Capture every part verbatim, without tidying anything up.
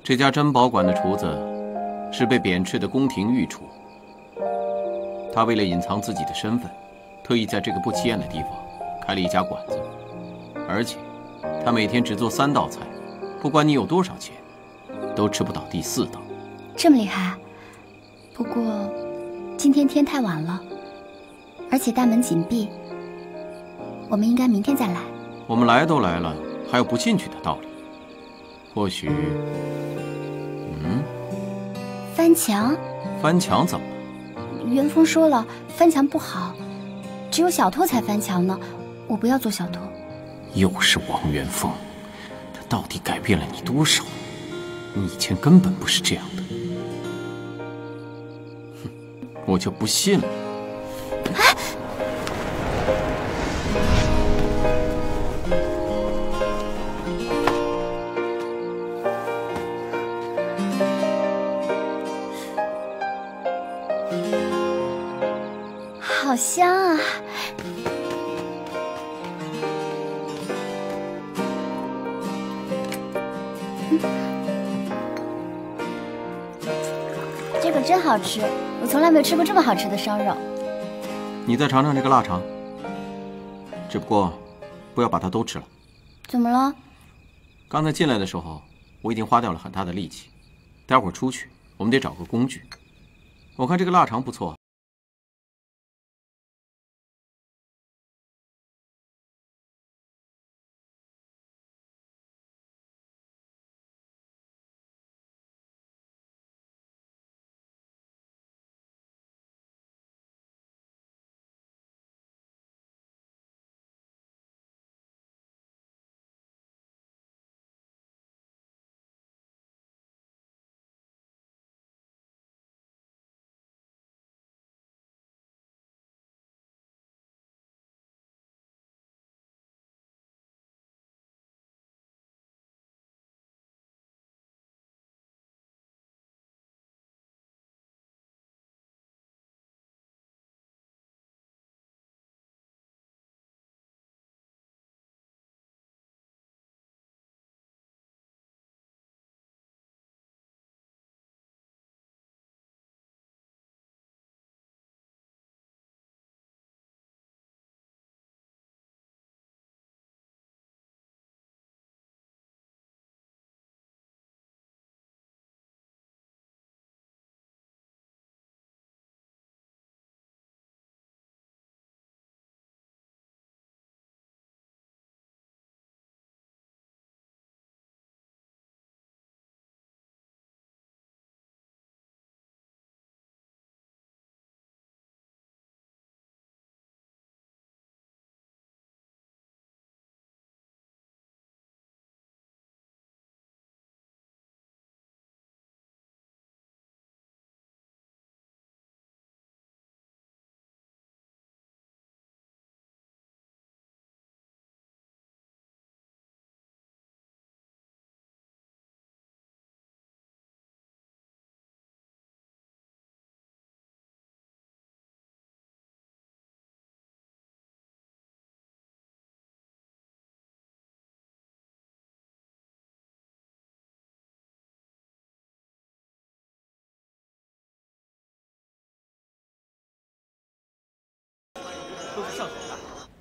这家珍宝馆的厨子是被贬斥的宫廷御厨，他为了隐藏自己的身份，特意在这个不起眼的地方开了一家馆子，而且他每天只做三道菜，不管你有多少钱，都吃不到第四道。 这么厉害？不过今天天太晚了，而且大门紧闭，我们应该明天再来。 我们来都来了，还有不进去的道理？或许，嗯， 翻墙？ 翻墙怎么了？ 元丰说了，翻墙不好，只有小偷才翻墙呢。我不要做小偷。 又是王元丰，他到底改变了你多少？你以前根本不是这样的。哼，我就不信了。 哎！好香啊！这个真好吃，我从来没有吃过这么好吃的烧肉。 你再尝尝这个腊肠，只不过不要把它都吃了。 怎么了？ 刚才进来的时候，我已经花掉了很大的力气，待会儿出去我们得找个工具。我看这个腊肠不错。 都是上头的。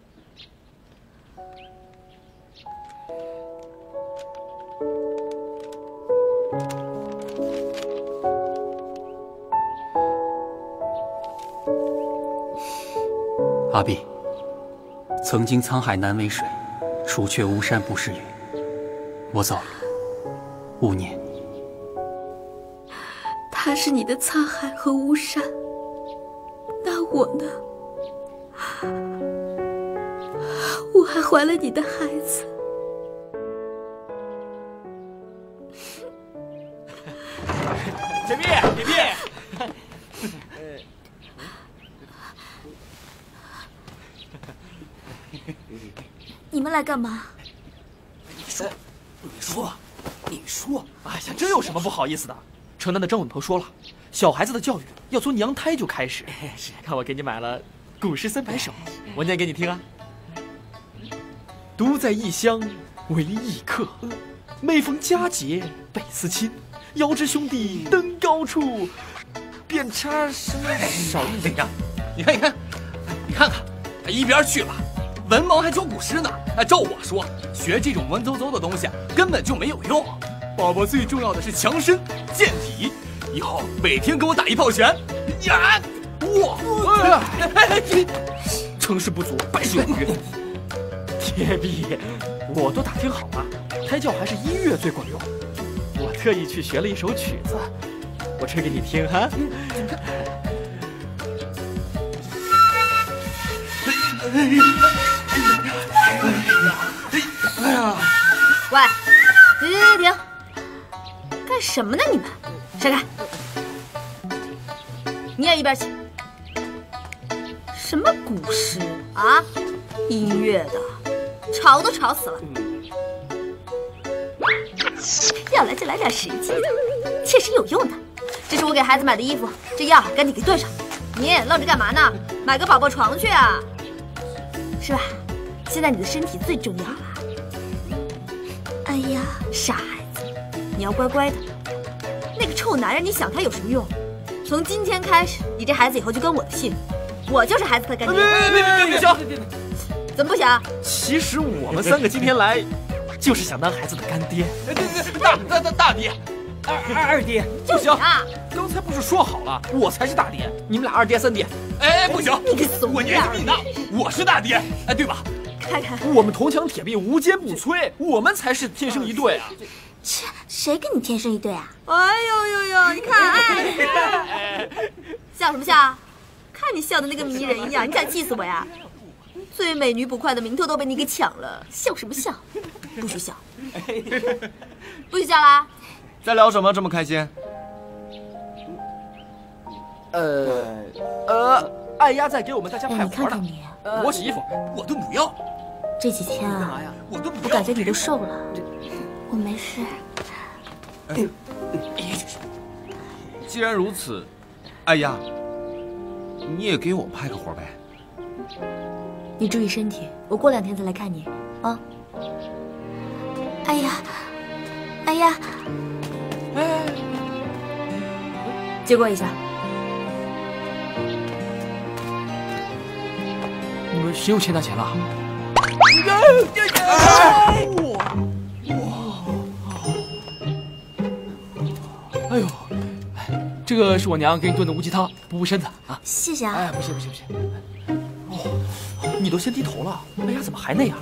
阿碧，曾经沧海难为水，除却巫山不是云。我走了，勿念。 他是你的沧海和巫山，那我呢？我还怀了你的孩子。 铁壁，铁壁。 你们来干嘛？ 你说，你说，你说，哎呀，这有什么不好意思的？城南的张稳婆说了，小孩子的教育要从娘胎就开始。是，看我给你买了古诗三百首，我念给你听啊。独在异乡为异客，每逢佳节倍思亲。 遥知兄弟登高处，便插什么少一呀？你看，你看，你看看，一边去吧！文盲还教古诗呢。照我说，学这种文绉绉的东西根本就没有用。宝宝最重要的是强身健体，以后每天跟我打一炮拳。呀！哇！ 成事不足败事有余。铁臂，我都打听好了，胎教还是音乐最管用。我特意去学了一首曲子，我吹给你听哈。 哎呀！ 喂，停停停！干什么呢你们？闪开！你也一边去！什么古诗啊？音乐的，吵都吵死了。要来就来点实际的，切实有用的。这是我给孩子买的衣服，这药赶紧给炖上。你愣着干嘛呢？买个宝宝床去啊！是吧？现在你的身体最重要了。哎呀，傻孩子，你要乖乖的。那个臭男人，你想他有什么用？从今天开始，你这孩子以后就跟我的姓，我就是孩子的干爹。 别别别别行！ 怎么不行？ 其实我们三个今天来，就是想当孩子的干爹。 大大大大爹， 二二二爹， 不行啊！ 刚才不是说好了，我才是大爹，你们俩二爹三爹。 哎，不行， 你个怂我年纪比你大，我是大爹，哎，对吧？ 看看， 我们铜墙铁壁，无坚不摧，我们才是天生一对啊！ 切，谁跟你天生一对啊？哎呦呦呦，你看，哎，笑什么笑？看你笑的那个迷人样，你想气死我呀？最美女捕快的名头都被你给抢了，笑什么笑？不许笑，不许笑啦！ 在聊什么？这么开心？ 呃呃，爱丫在给我们大家派哎，你活呢。 看看你， 我洗衣服， 我炖补药。 这几天啊， 我炖补药。 我感觉你都瘦了。我没事。 既然如此，哎呀，你也给我派个活呗。 你注意身体，我过两天再来看你啊。哎呀，哎呀，哎，借过一下。 你们谁有欠他钱了？哎呦，这个是我娘给你炖的乌鸡汤，补补身子啊。 谢谢啊。 哎，不谢不谢不谢。哦，你都先低头了，哎呀，怎么还那样？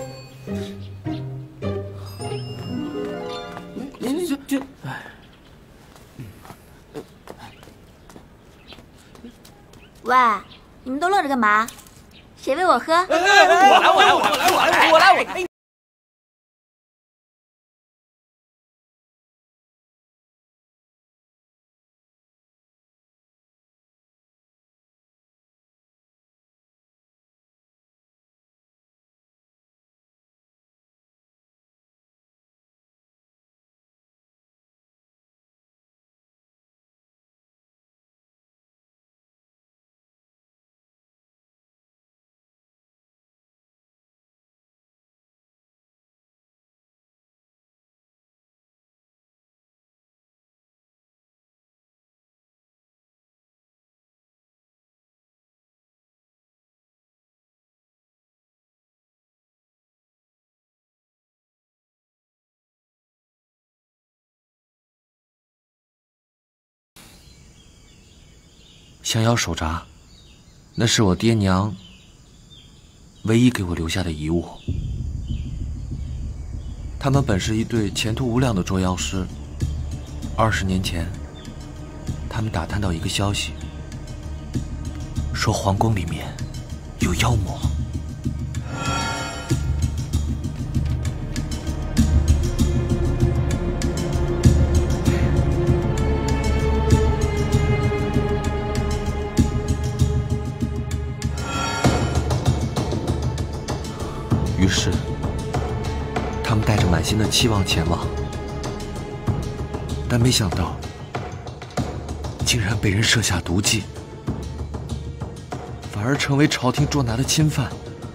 这这，哎。 喂，你们都愣着干嘛？谁喂我喝？ 我来，我来，我来，我来，我来，我来，我来。 降妖手札，那是我爹娘唯一给我留下的遗物。他们本是一对前途无量的捉妖师。二十年前，他们打探到一个消息，说皇宫里面有妖魔。于是，他们带着满心的期望前往，但没想到，竟然被人设下毒计，反而成为朝廷捉拿的钦犯。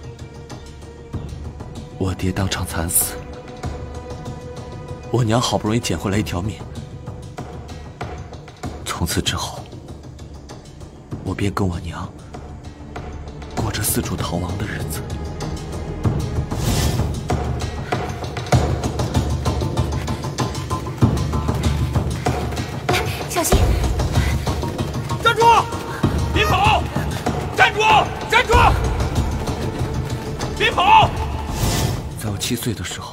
我爹当场惨死，我娘好不容易捡回来一条命， 从此之后，我便跟我娘过着四处逃亡的日子。 小心！ 站住！别跑！站住！站住！别跑！ 在我七岁的时候，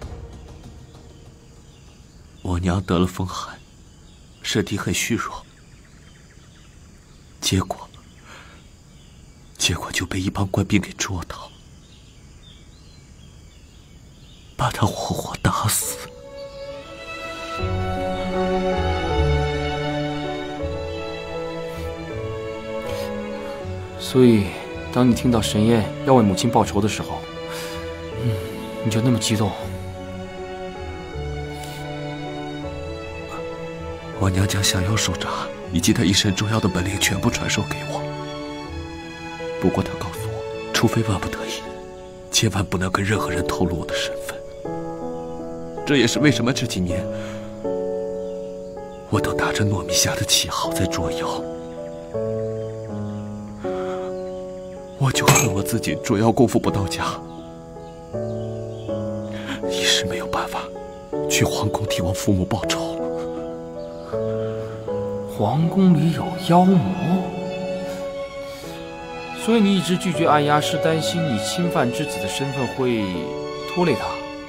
我娘得了风寒，身体很虚弱，结果，结果就被一帮官兵给捉到，把她活活打死。 所以，当你听到神烟要为母亲报仇的时候，嗯，你就那么激动。 我娘将降妖手札以及她一身重要的本领全部传授给我。不过她告诉我，除非万不得已，千万不能跟任何人透露我的身份。这也是为什么这几年我都打着糯米虾的旗号在捉妖。我就恨我自己捉妖功夫不到家，一时没有办法去皇宫替我父母报仇。 皇宫里有妖魔，所以你一直拒绝按压，是担心你亲犯之子的身份会拖累他。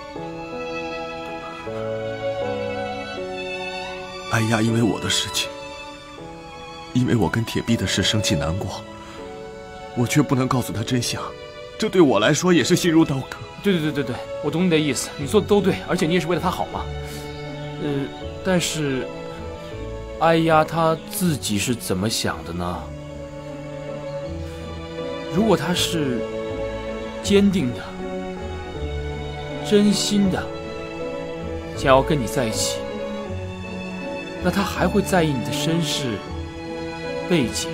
按压因为我的事情，因为我跟铁壁的事生气难过，我却不能告诉他真相，这对我来说也是心如刀割。 对对对对对，我懂你的意思，你做的都对，而且你也是为了他好嘛。呃，但是哀丫她自己是怎么想的呢？如果她是坚定的、真心的想要跟你在一起，那她还会在意你的身世、背景、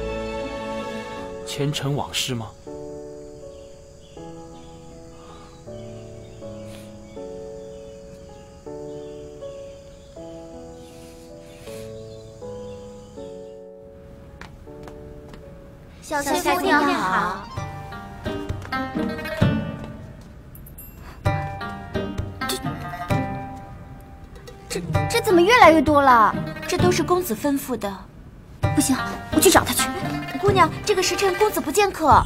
前尘往事吗？ 小翠夫你好。 这这怎么越来越多了？ 这都是公子吩咐的。 不行，我去找他去。 姑娘，这个时辰公子不见客。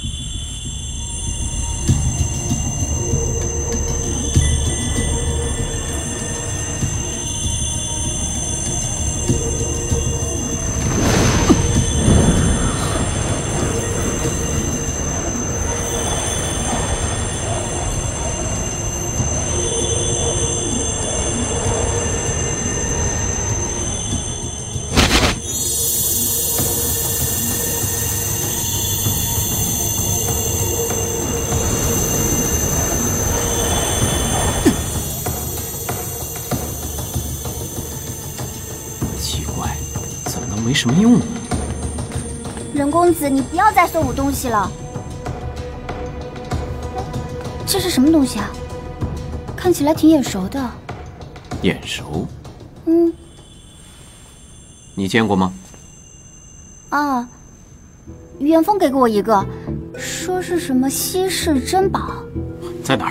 没什么用。 任公子，你不要再送我东西了。这是什么东西啊？看起来挺眼熟的。 眼熟？ 嗯。 你见过吗？ 啊，于元丰给过我一个，说是什么稀世珍宝。 在哪儿？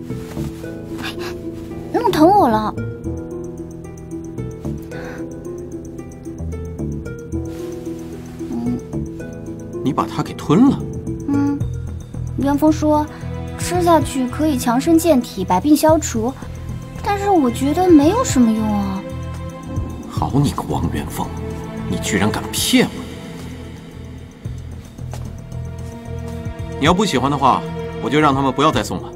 弄疼我了。 你把它给吞了？ 嗯，元丰说吃下去可以强身健体、百病消除，但是我觉得没有什么用啊。 好你个王元丰，你居然敢骗我！你要不喜欢的话，我就让他们不要再送了。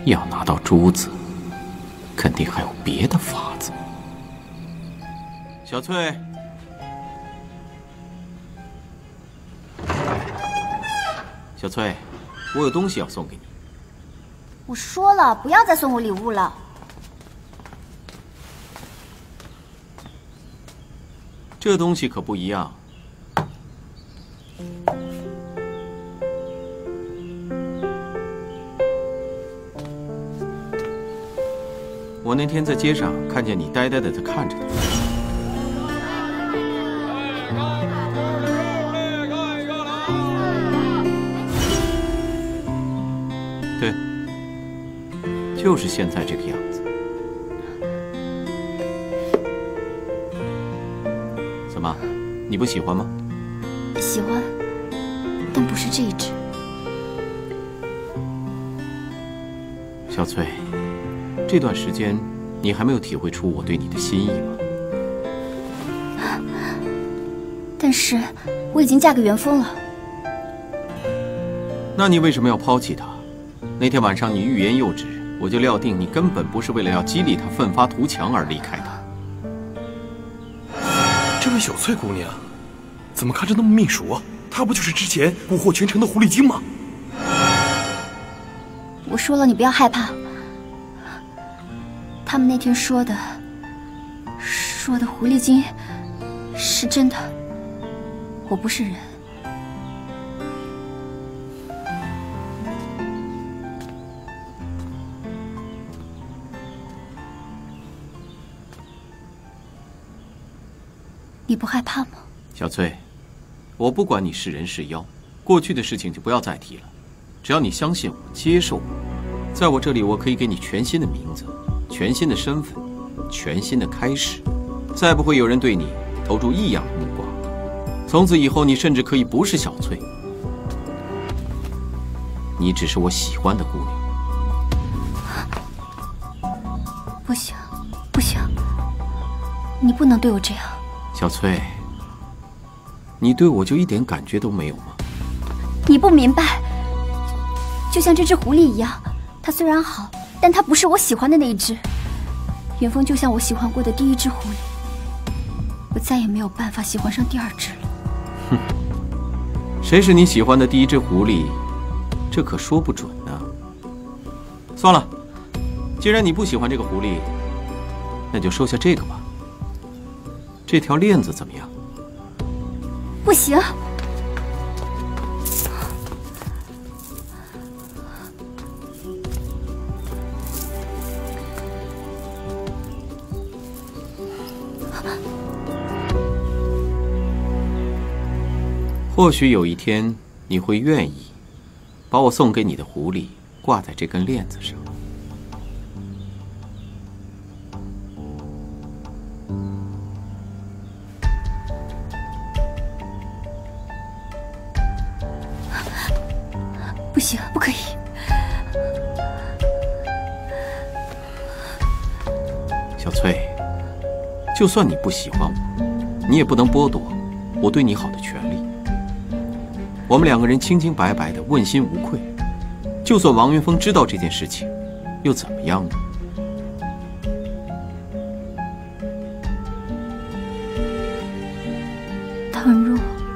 要拿到珠子，肯定还有别的法子。小翠，小翠，我有东西要送给你。 我说了，不要再送我礼物了。 这东西可不一样。我那天在街上看见你呆呆的在看着它。对，就是现在这个样子。怎么，你不喜欢吗？ 喜欢，但不是这一只。 小翠，这段时间你还没有体会出我对你的心意吗？ 但是我已经嫁给元丰了。 那你为什么要抛弃他？那天晚上你欲言又止，我就料定你根本不是为了要激励他奋发图强而离开他。 这位小翠姑娘，怎么看着那么面熟啊？她不就是之前蛊惑全城的狐狸精吗？ 我说了，你不要害怕。他们那天说的，说的狐狸精是真的。我不是人。你不害怕吗？ 小翠，我不管你是人是妖，过去的事情就不要再提了。只要你相信我，接受我，在我这里，我可以给你全新的名字，全新的身份，全新的开始。再不会有人对你投注异样的目光。从此以后，你甚至可以不是小翠，你只是我喜欢的姑娘。 不行，不行，你不能对我这样。 小翠，你对我就一点感觉都没有吗？ 你不明白，就像这只狐狸一样，它虽然好，但它不是我喜欢的那一只。元丰就像我喜欢过的第一只狐狸，我再也没有办法喜欢上第二只了。 哼，谁是你喜欢的第一只狐狸，这可说不准呢。算了，既然你不喜欢这个狐狸，那就收下这个吧。这条链子怎么样？ 不行。 或许有一天你会愿意把我送给你的狐狸挂在这根链子上。 不行，不可以。 小翠，就算你不喜欢我，你也不能剥夺我对你好的权利。我们两个人清清白白的，问心无愧。就算王云峰知道这件事情，又怎么样呢？ 倘若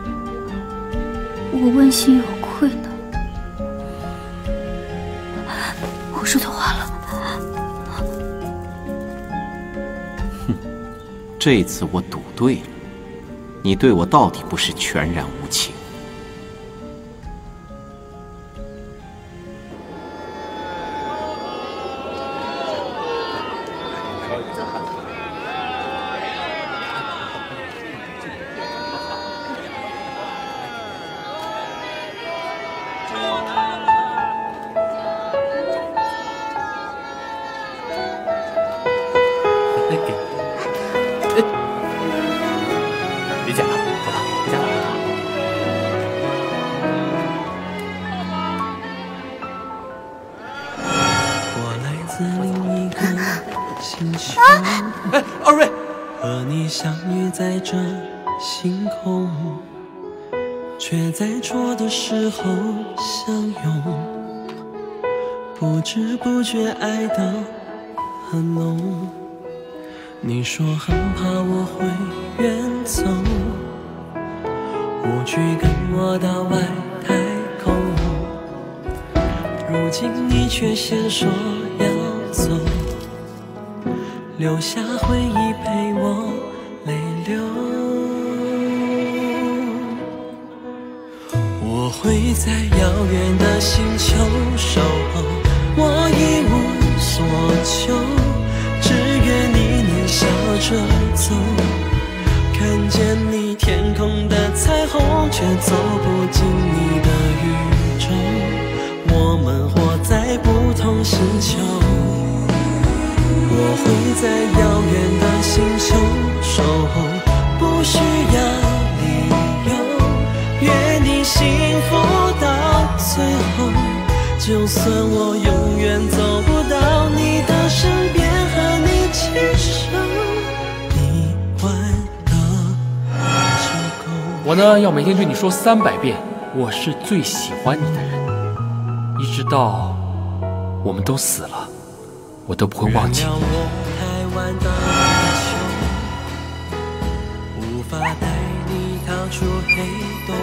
我问心有愧呢？我说错话了。 哼，这一次我赌对了，你对我到底不是全然无情。 哎，二位， 和你相遇在这星空，却在错的时候相拥。不不知不觉爱得很浓。你说很怕我会远走，不去跟我到外太空。如今你却先说要走，留下回忆陪我泪流。我会在遥远的星球守候，我一无所求，只愿你能笑着走。看见你天空的彩虹，却走不进你的宇宙。我们活在不同星球，我会在遥远的星球守候，不需要理由，愿你幸福到最后。就算我永远走不到你的身边和你牵手，你玩的就够。 我呢，要每天对你说三百遍，我是最喜欢你的人，一直到我们都死了，我都不会忘记。 无法带你逃出黑洞，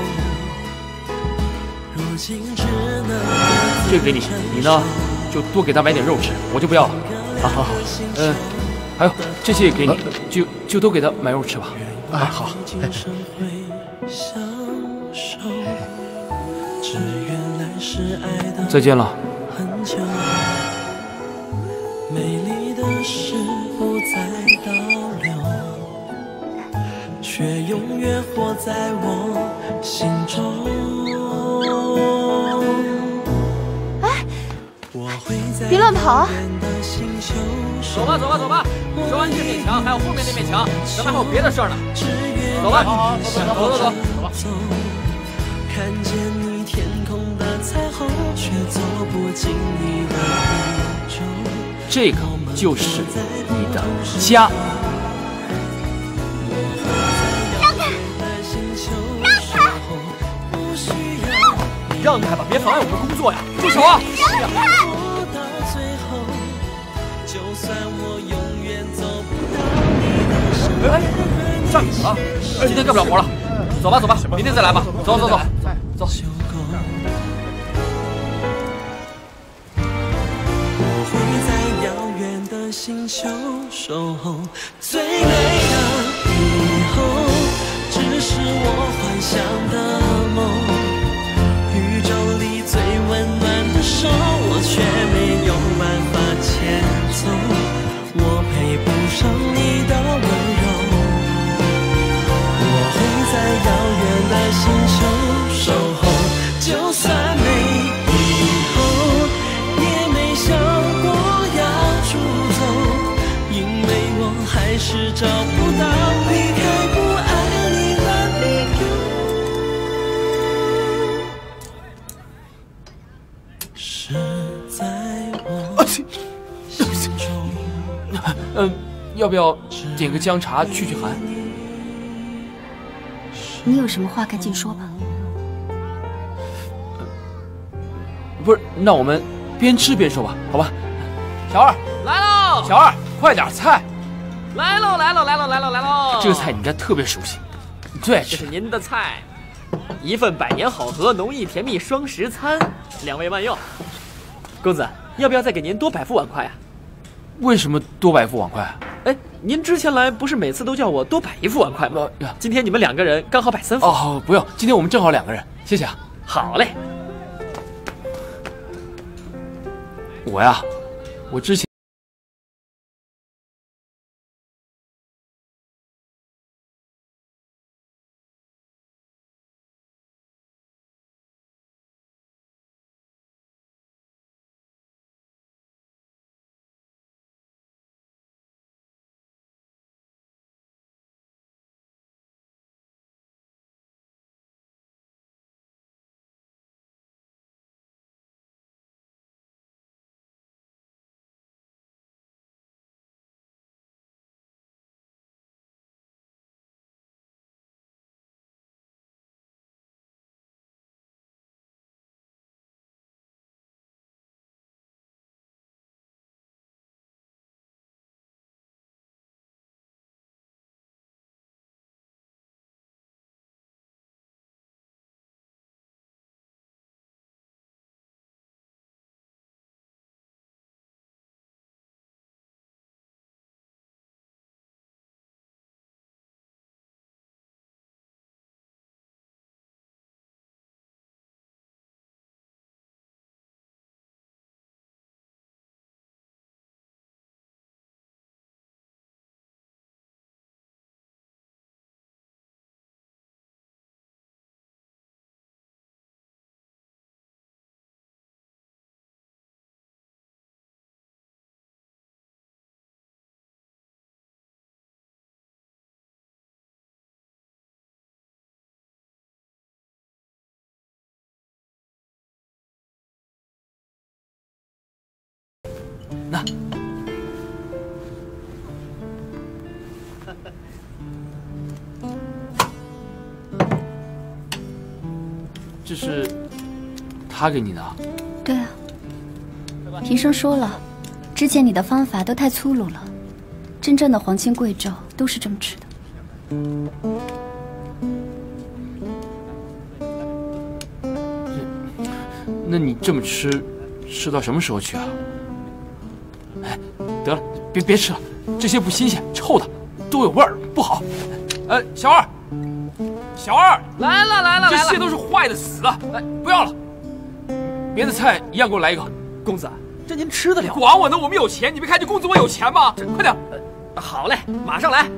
如今只能这个给你，你呢就多给他买点肉吃，我就不要了。好好好，嗯，还有这些也给你，就就都给他买肉吃吧。 哎，好。 再见了。 美丽的事不再倒流，却永远活在我心中。 哎，别乱跑啊！ 走吧，走吧，走吧，修完这面墙，还有后面那面墙，咱们还有别的事儿呢。走吧，好好，走走走走走吧。 看见你天空的彩虹，却走不进你的宇宙。 这个就是你的家。 让开！ 让开！让开吧，别妨碍我们工作呀！住手啊！ 让开！ 哎，站住了！今天干不了活了，走吧走吧，明天再来吧。走走走，走。 星球守候最美的以后，只是我幻想的梦。宇宙里最温暖的手，我却没有办法牵走。我配不上你的温柔。我会在遥远的星球守候，就算没以后，也没想过要出走。因为我还是找不到离开不爱你的理由，是在我心中。 嗯，要不要点个姜茶去去寒？ 你有什么话赶紧说吧。 不是，那我们边吃边说吧，好吧？小二来喽！ 小二，快点菜！ 来喽来喽来喽来喽来喽！ 这个菜你应该特别熟悉，你最爱吃。 这是您的菜，一份百年好合、浓郁甜蜜双食餐，两位慢用。公子，要不要再给您多摆副碗筷啊？ 为什么多摆副碗筷？ 哎，您之前来不是每次都叫我多摆一副碗筷吗？今天你们两个人刚好摆三副。 哦，不用，今天我们正好两个人，谢谢啊。 好嘞。 我呀，我之前。 那。这是他给你的？ 对啊，平生说了，之前你的方法都太粗鲁了，真正的皇亲贵胄都是这么吃的。 那你这么吃，吃到什么时候去啊？哎，得了，别别吃了，这些不新鲜，臭的，都有味儿，不好。呃，小二，小二， 来了来了来了， 这些都是坏的死的，哎，不要了。别的菜一样给我来一个。 公子，这您吃得了？ 管我呢，我们有钱，你没看见公子我有钱吗？快点。 呃，好嘞，马上来。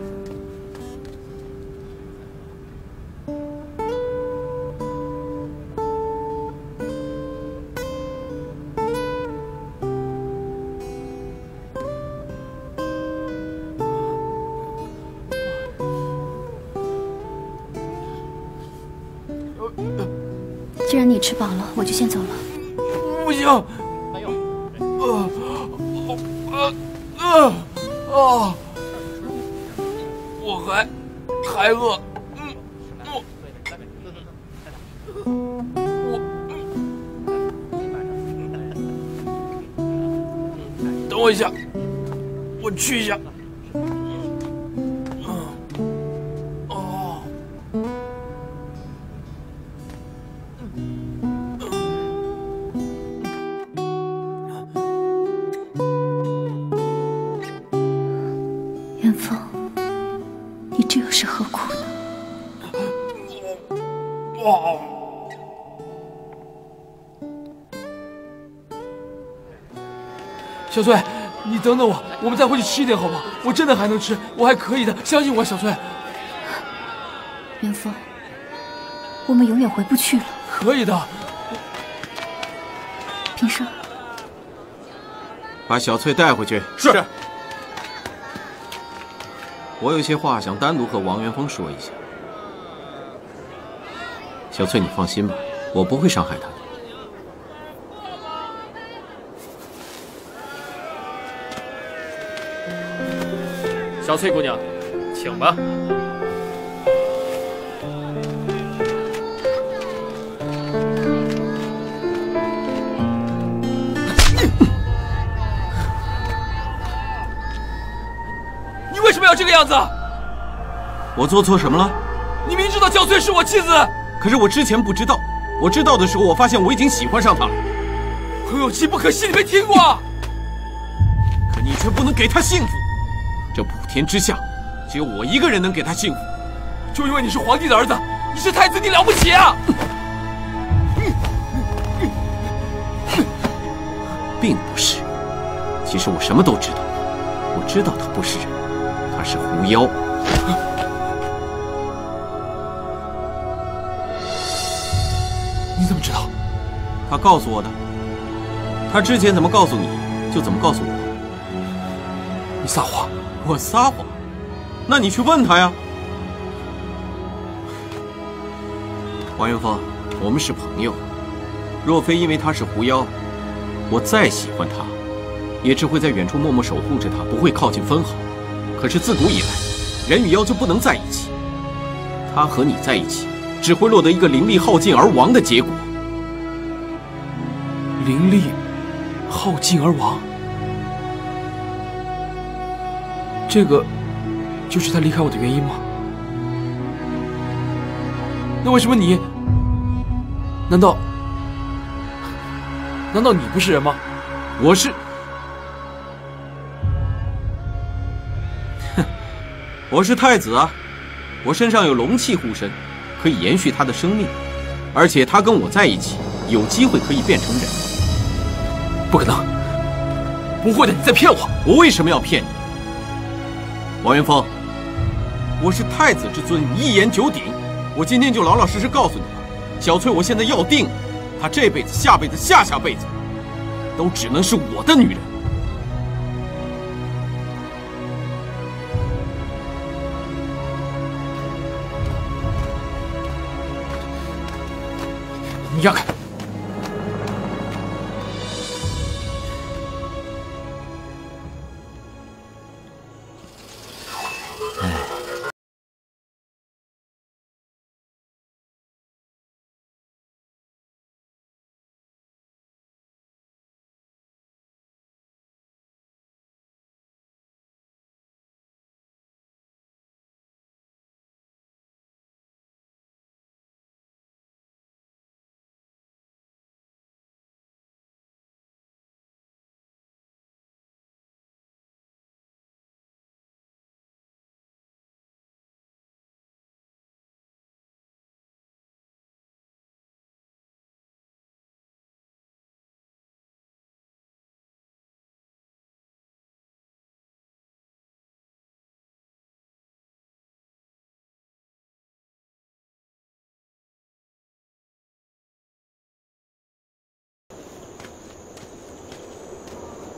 既然你吃饱了，我就先走了。 不行，还有，呃，呃，呃，啊，我还还饿，嗯，我，我，等我一下，我去一下。小翠，你等等我，我们再回去吃一点好吗？我真的还能吃，我还可以的，相信我，小翠。 元丰，我们永远回不去了。 可以的。 平生， 把小翠带回去。 是。 我有些话想单独和王元丰说一下。小翠，你放心吧，我不会伤害她的。 小翠姑娘，请吧。 你为什么要这个样子？ 我做错什么了？ 你明知道小翠是我妻子， 可是我之前不知道，我知道的时候，我发现我已经喜欢上她了。 很有气不可息，你没听过？ 可你却不能给她幸福。这普天之下，只有我一个人能给她幸福。 就因为你是皇帝的儿子，你是太子，你了不起啊！ 并不是。其实我什么都知道，我知道他不是人，他是狐妖。 你怎么知道？ 他告诉我的。他之前怎么告诉你，就怎么告诉我。 你撒谎。 我撒谎？那你去问他呀。王元丰，我们是朋友，若非因为他是狐妖，我再喜欢他，也只会在远处默默守护着他，不会靠近分毫。可是自古以来，人与妖就不能在一起。他和你在一起，只会落得一个灵力耗尽而亡的结果。 灵力耗尽而亡，这个就是他离开我的原因吗？那为什么你？难道难道你不是人吗？ 我是。哼，我是太子啊，我身上有龙气护身，可以延续他的生命，而且他跟我在一起，有机会可以变成人。 不可能，不会的，你在骗我！ 我为什么要骗你？王元丰，我是太子之尊，一言九鼎。我今天就老老实实告诉你了，小翠，我现在要定了，她这辈子、下辈子、下下辈子，都只能是我的女人。 你让开！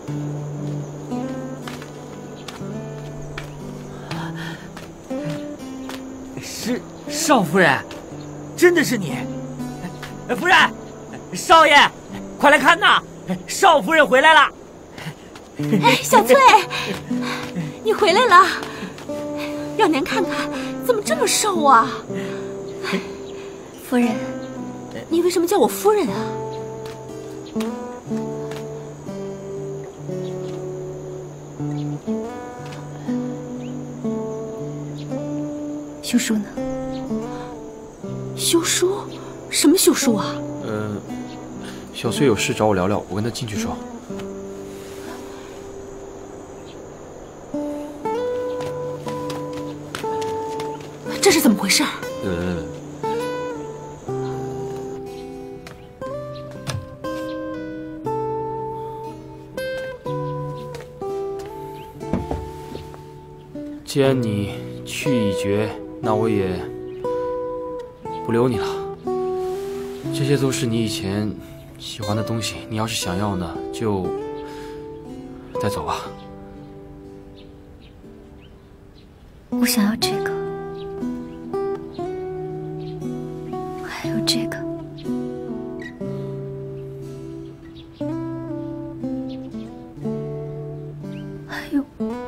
是少夫人，真的是你！夫人，少爷，快来看呐！少夫人回来了！ 哎，小翠，你回来了，让娘看看，怎么这么瘦啊？ 夫人， 你为什么叫我夫人啊？ 秀淑呢？ 秀淑？什么秀淑啊？ 呃，小翠有事找我聊聊，我跟她进去说。 这是怎么回事？ 呃， 既然你去已决，那我也不留你了。这些都是你以前喜欢的东西，你要是想要呢，就带走吧。 我想要这个，还有这个。还有，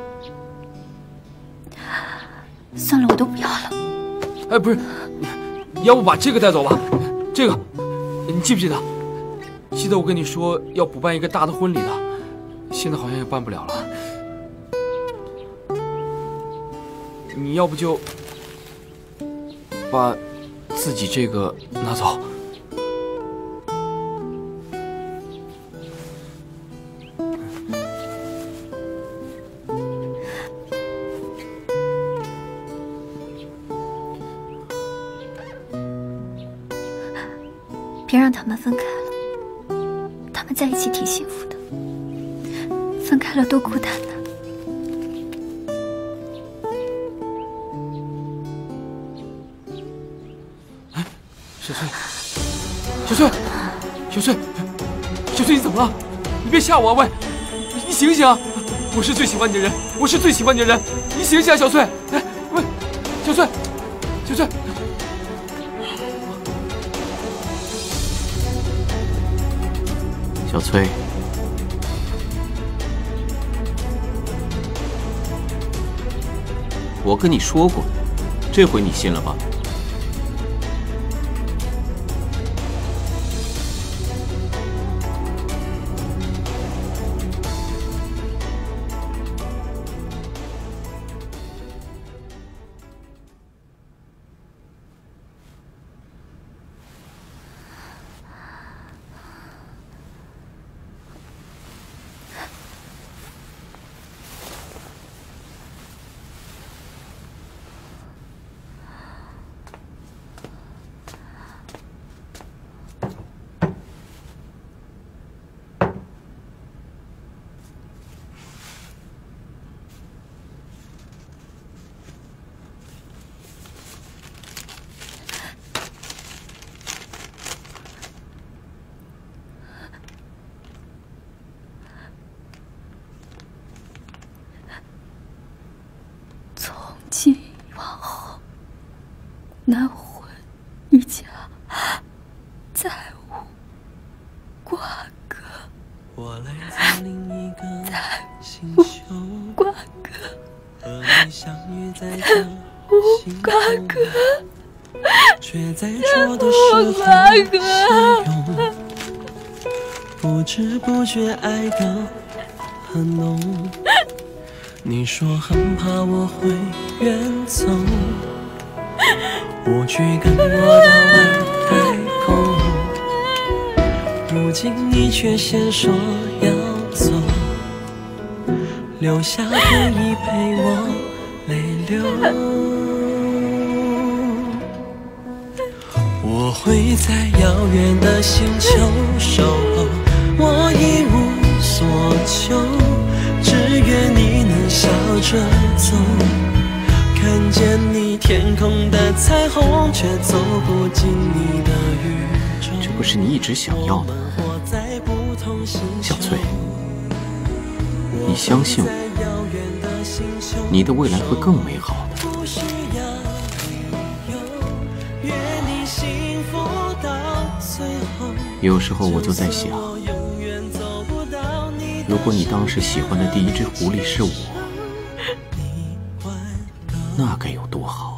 算了，我都不要了。 哎，不是，要不把这个带走吧？这个，你记不记得？记得我跟你说要补办一个大的婚礼的，现在好像也办不了了。你要不就把自己这个拿走。 别让他们分开了，他们在一起挺幸福的，分开了多孤单呢。 哎，小翠，小翠，小翠，小翠，你怎么了？你别吓我啊！喂，你醒醒啊！我是最喜欢你的人，我是最喜欢你的人，你醒醒啊，小翠！哎，喂，小翠，小翠。 小翠，我跟你说过，这回你信了吧？ 今往后，男婚女嫁，再无瓜葛。 我来自另一个星球， 瓜葛， 和你相遇在这星空，却在错的时候相拥，不知不觉爱得很浓。你说很怕我会远走，不去跟我到外太空，如今你却先说要走，留下回忆陪我泪流。我会在遥远的星球守候，我一无所求，只愿你能笑着走，看见你天空的彩虹，却走不进你的宇宙。 这不是你一直想要的，小翠。 你相信我，你的未来会更美好的。有时候我就在想，如果你当时喜欢的第一只狐狸是我，那该有多好。